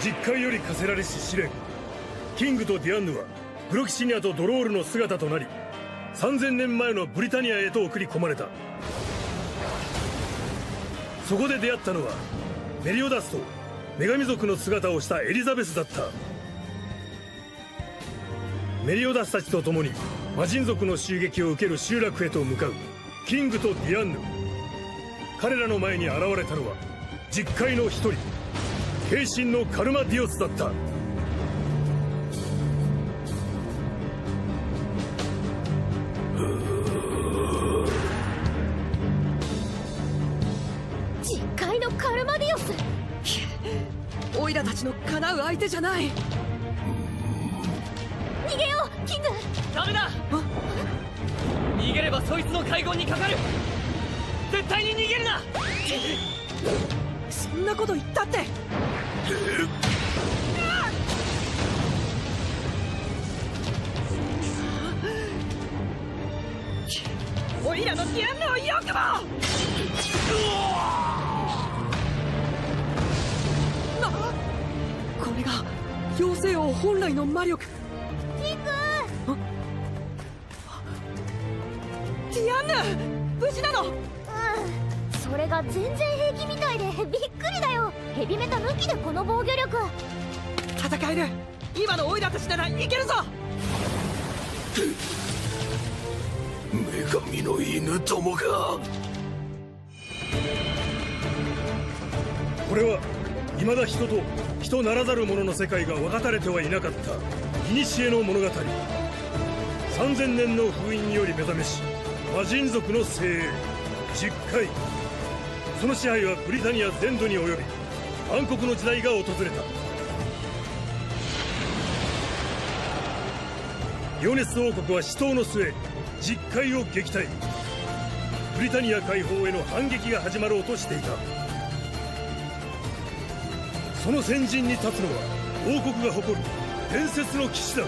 実界より課せられし試練、キングとディアンヌはグロキシニアとドロールの姿となり、3000年前のブリタニアへと送り込まれた。そこで出会ったのはメリオダスと女神族の姿をしたエリザベスだった。メリオダスたちと共に魔人族の襲撃を受ける集落へと向かうキングとディアンヌ。彼らの前に現れたのは実界の一人、兵神のカルマディオスだった。 実界のカルマディオス。 オイラたちの叶う相手じゃない。 逃げようキング。 ダメだ。逃げればそいつの海軍にかかる。絶対に逃げるな。 そんなこと言ったって。オイラのディアンヌをよくも。これが妖精王本来の魔力。 キング。 ディアンヌ無事なの？ それが全然平気みたいでびっくりだよ。ヘビメタ抜きでこの防御力。 戦える。今のオイラたちならいけるぞ。 女神の犬どもが。これは未だ人と人ならざる者の世界が分かたれてはいなかった古の物語。3000年の封印により目覚めし魔人族の精鋭実界。その支配はブリタニア全土に及び暗黒の時代が訪れた。リオネス王国は死闘の末実界を撃退。ブリタニア解放への反撃が始まろうとしていた。その先陣に立つのは王国が誇る伝説の騎士だ。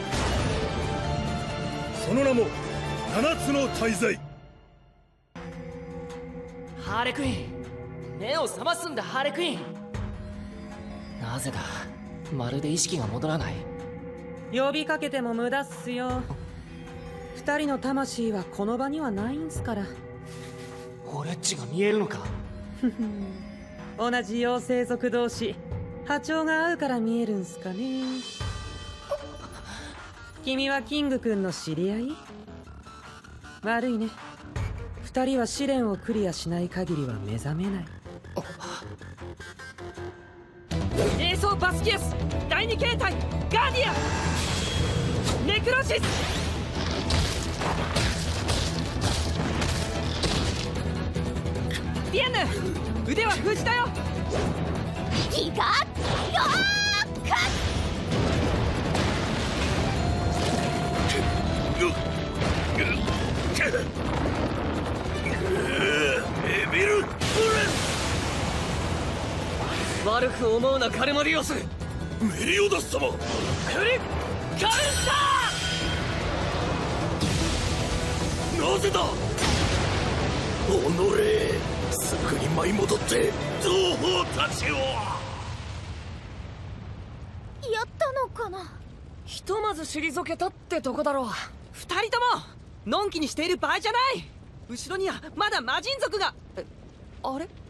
その名も七つの大罪。 ハーレクイン、目を覚ますんだ。ハーレクイン、なぜだまるで意識が戻らない。 呼びかけても無駄っすよ。二人の魂はこの場にはないんすから。 俺っちが見えるのか。 同じ妖精族同士波長が合うから見えるんすかね。君はキング君の知り合い？悪いね。二人は試練をクリアしない限りは目覚めない。エーソーバスキアス第二形態ガーディアンネクロシス。ディアンヌ腕は封じだよ。 ギガヨーク。 エビル・ブレス。 悪く思うなカルマディオス。 メリオダス様。 クリカウンタなぜだ。おのれ、すぐに舞い戻って同胞たちを。 やったのかな。 ひとまず退けたってとこだろう。 二人とものんきにしている場合じゃない。後ろにはまだ魔人族が。あれ？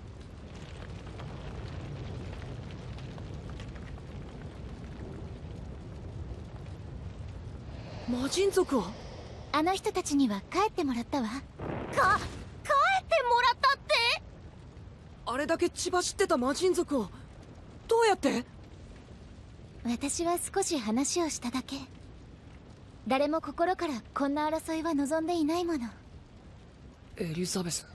魔人族は？ あの人たちには帰ってもらったわ。帰ってもらったって？ あれだけ血走ってた魔人族をどうやって？ 私は少し話をしただけ。誰も心からこんな争いは望んでいないもの。 エリザベス。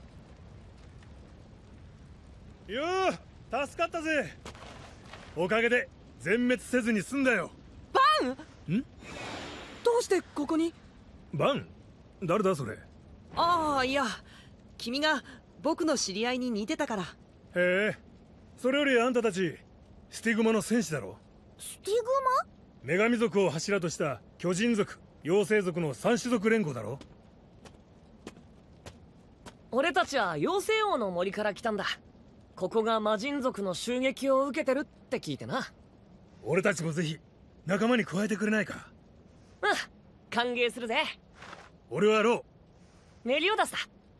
よう助かったぜ。おかげで全滅せずに済んだよ。 バン！ ん？ どうしてここに？ バン？誰だそれ。 ああ、いや君が僕の知り合いに似てたから。 へえ、それよりあんたたちスティグマの戦士だろ。 スティグ女神族を柱とした巨人族妖精族の三種族連合だろ。 俺たちは妖精王の森から来たんだ。ここが魔人族の襲撃を受けてるって聞いてな。 俺たちもぜひ仲間に加えてくれないか。 うん、歓迎するぜ。 俺はロー。 メリオダスだ。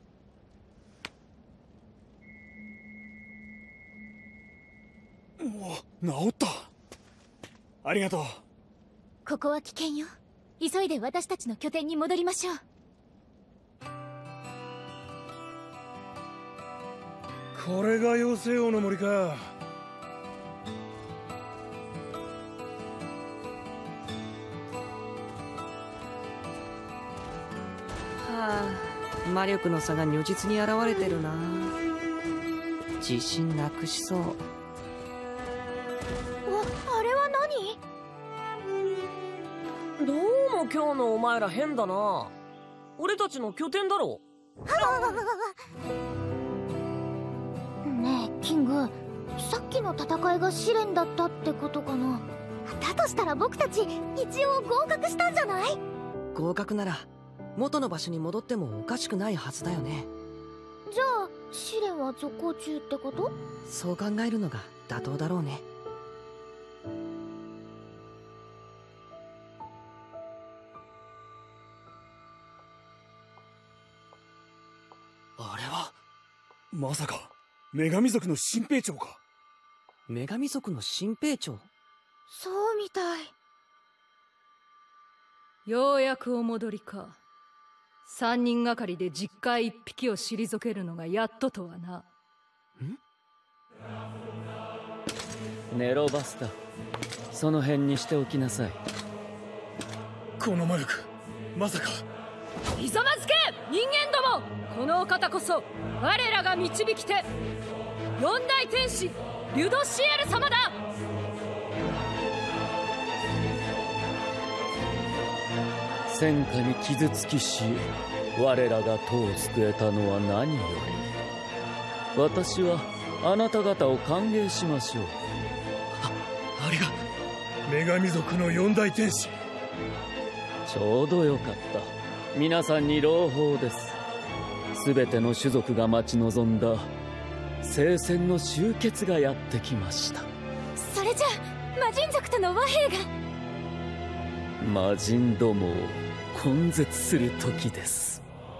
もう治った。ありがとう。 ここは危険よ。急いで私たちの拠点に戻りましょう。 これが妖精王の森か。 はあ、魔力の差が如実に現れてるな。自信なくしそう。 あれは何？ どうも今日のお前ら変だな。俺たちの拠点だろ。 ねえキング、さっきの戦いが試練だったってことかな。だとしたら僕たち一応合格したんじゃない？ 合格なら元の場所に戻ってもおかしくないはずだよね。 じゃあ試練は続行中ってこと？ そう考えるのが妥当だろうね。 あれはまさか女神族の新兵長か。 女神族の新兵長？ そうみたい。 ようやくお戻りか。3人がかりで実海1匹を退けるのがやっととはな。 ネロバスタ、その辺にしておきなさい。 この魔力、まさか。 ひざまずけ人間ども。このお方こそ我らが導き手、四大天使リュドシエル様だ。 戦火に傷つきし、我らが党を救えたのは何より。私はあなた方を歓迎しましょう。 ありが。女神族の四大天使。 ちょうどよかった。皆さんに朗報です。すべての種族が待ち望んだ聖戦の終結がやってきました。 それじゃあ魔人族との和平が。 魔人どもを根絶する時です。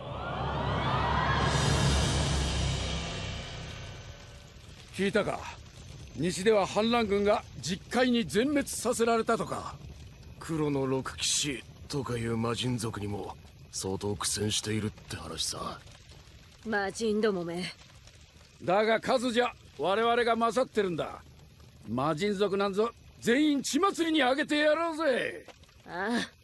聞いたか。西では反乱軍が実海に全滅させられたとか。 黒の六騎士とかいう魔人族にも相当苦戦しているって話さ。 魔人どもめ。 だが数じゃ我々が勝ってるんだ。魔人族なんぞ全員血祭りにあげてやろうぜ。 ああ、